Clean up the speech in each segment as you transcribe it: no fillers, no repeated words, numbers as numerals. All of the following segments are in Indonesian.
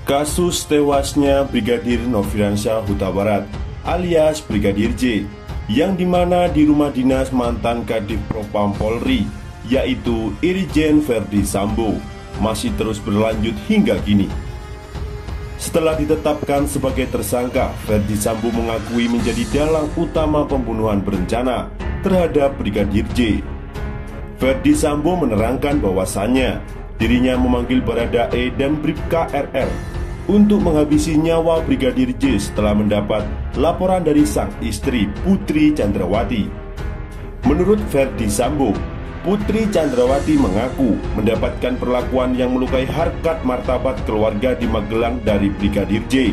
Kasus tewasnya Brigadir Nofriansyah Huta Barat alias Brigadir J, yang dimana di rumah dinas mantan Kadif Propam Polri, yaitu Irjen Verdi Sambo, masih terus berlanjut hingga kini. Setelah ditetapkan sebagai tersangka, Verdi Sambo mengakui menjadi dalang utama pembunuhan berencana terhadap Brigadir J. Verdi Sambo menerangkan bahwasannya dirinya memanggil Baradae dan Bribka RR untuk menghabisi nyawa Brigadir J setelah mendapat laporan dari sang istri Putri Chandrawati. Menurut Verdi Sambo, Putri Chandrawati mengaku mendapatkan perlakuan yang melukai harkat martabat keluarga di Magelang dari Brigadir J.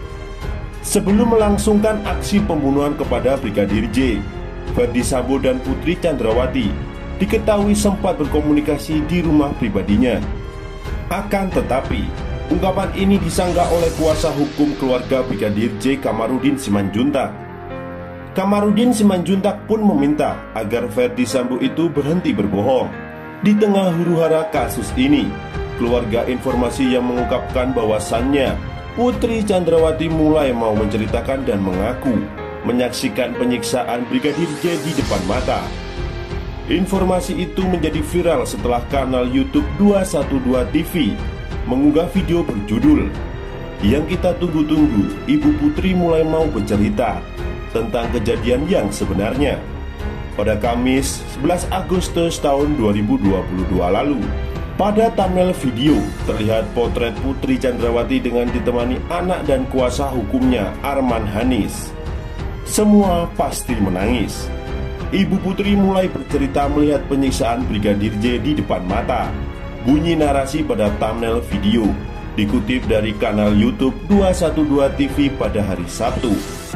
Sebelum melangsungkan aksi pembunuhan kepada Brigadir J, Verdi Sambo dan Putri Chandrawati diketahui sempat berkomunikasi di rumah pribadinya. Akan tetapi, ungkapan ini disanggah oleh kuasa hukum keluarga Brigadir J, Kamarudin Simanjuntak. Kamarudin Simanjuntak pun meminta agar Verdi Sambo itu berhenti berbohong. Di tengah huru-hara kasus ini, keluarga informasi yang mengungkapkan bahwasannya Putri Chandrawati mulai mau menceritakan dan mengaku menyaksikan penyiksaan Brigadir J di depan mata. Informasi itu menjadi viral setelah kanal YouTube 212 TV mengunggah video berjudul "Yang Kita Tunggu-Tunggu, Ibu Putri Mulai Mau Bercerita" tentang kejadian yang sebenarnya. Pada Kamis 11 Agustus tahun 2022 lalu, pada thumbnail video terlihat potret Putri Chandrawati dengan ditemani anak dan kuasa hukumnya Arman Hanis. Semua pasti menangis. Ibu Putri mulai bercerita melihat penyiksaan Brigadir J di depan mata. Bunyi narasi pada thumbnail video dikutip dari kanal YouTube 212 TV pada hari Sabtu.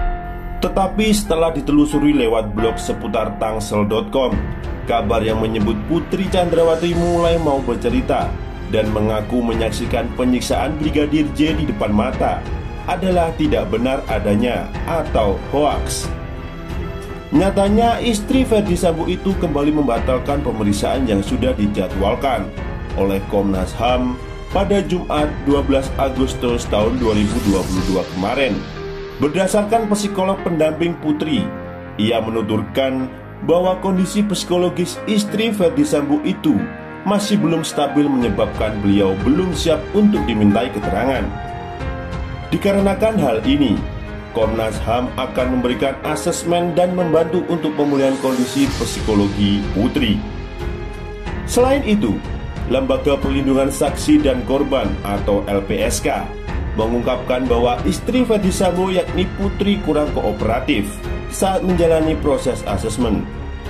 Tetapi setelah ditelusuri lewat blog seputar tangsel.com, kabar yang menyebut Putri Chandrawati mulai mau bercerita dan mengaku menyaksikan penyiksaan Brigadir J di depan mata adalah tidak benar adanya atau hoaks. Nyatanya istri Verdi Sambo itu kembali membatalkan pemeriksaan yang sudah dijadwalkan oleh Komnas HAM pada Jumat 12 Agustus tahun 2022 kemarin. Berdasarkan psikolog pendamping Putri, ia menuturkan bahwa kondisi psikologis istri Verdi Sambo itu masih belum stabil menyebabkan beliau belum siap untuk dimintai keterangan. Dikarenakan hal ini, Komnas HAM akan memberikan asesmen dan membantu untuk pemulihan kondisi psikologi Putri. Selain itu, Lembaga Perlindungan Saksi dan Korban atau LPSK mengungkapkan bahwa istri Verdi Sambo yakni Putri kurang kooperatif saat menjalani proses asesmen.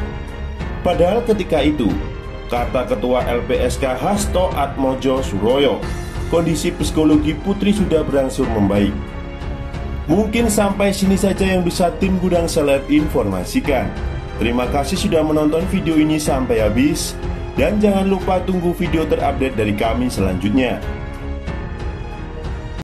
Padahal ketika itu, kata Ketua LPSK Hasto Atmojo Suroyo, kondisi psikologi Putri sudah berangsur membaik. Mungkin sampai sini saja yang bisa tim Gudang Seleb informasikan. Terima kasih sudah menonton video ini sampai habis. Dan jangan lupa tunggu video terupdate dari kami selanjutnya.